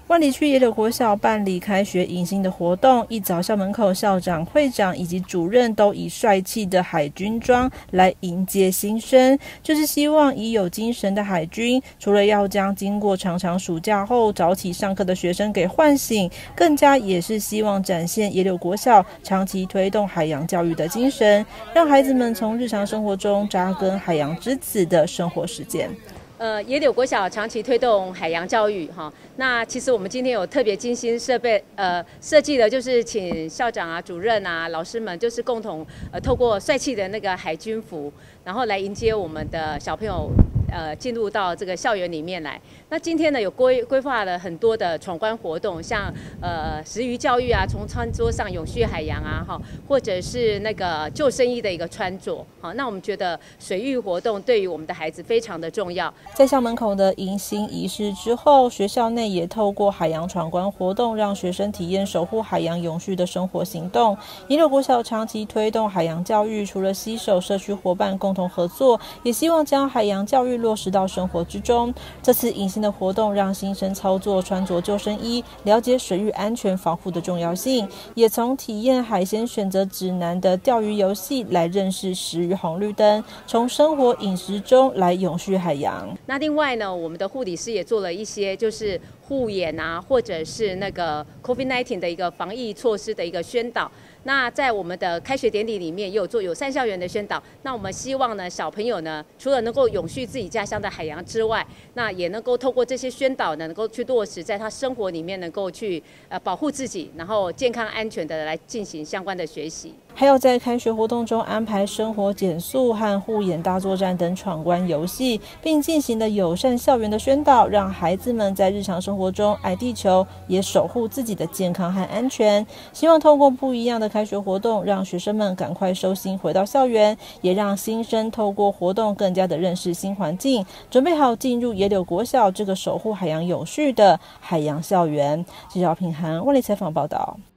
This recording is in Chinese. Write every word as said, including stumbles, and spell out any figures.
万里区野柳国小办理开学迎新的活动，一早校门口校长、会长以及主任都以帅气的海军装来迎接新生，就是希望以有精神的海军，除了要将经过长长暑假后早起上课的学生给唤醒，更加也是希望展现野柳国小长期推动海洋教育的精神，让孩子们从日常生活中扎根海洋之子的生活实践。 呃，野柳国小长期推动海洋教育哈，那其实我们今天有特别精心设备呃设计的，就是请校长啊、主任啊、老师们，就是共同呃透过帅气的那个海军服，然后来迎接我们的小朋友呃进入到这个校园里面来。那今天呢，有规规划了很多的闯关活动，像呃食鱼教育啊，从餐桌上永续海洋啊，哈，或者是那个救生衣的一个穿着，好，那我们觉得水域活动对于我们的孩子非常的重要。 在校门口的迎新仪式之后，学校内也透过海洋闯关活动，让学生体验守护海洋永续的生活行动。野柳国小长期推动海洋教育，除了携手社区伙伴共同合作，也希望将海洋教育落实到生活之中。这次迎新的活动让新生操作穿着救生衣，了解水域安全防护的重要性，也从体验海鲜选择指南的钓鱼游戏来认识食鱼红绿灯，从生活饮食中来永续海洋。 那另外呢，我们的护理师也做了一些就是护眼啊，或者是那个 COVID 十九 的一个防疫措施的一个宣导。那在我们的开学典礼里面也有做友善校园的宣导。那我们希望呢，小朋友呢，除了能够永续自己家乡的海洋之外，那也能够透过这些宣导呢，能够去落实在他生活里面，能够去呃保护自己，然后健康安全的来进行相关的学习。 还有在开学活动中安排生活减速和护眼大作战等闯关游戏，并进行了友善校园的宣导，让孩子们在日常生活中爱地球，也守护自己的健康和安全。希望透过不一样的开学活动，让学生们赶快收心回到校园，也让新生透过活动更加的认识新环境，准备好进入野柳国小这个守护海洋永续的海洋校园。记者平涵万里采访报道。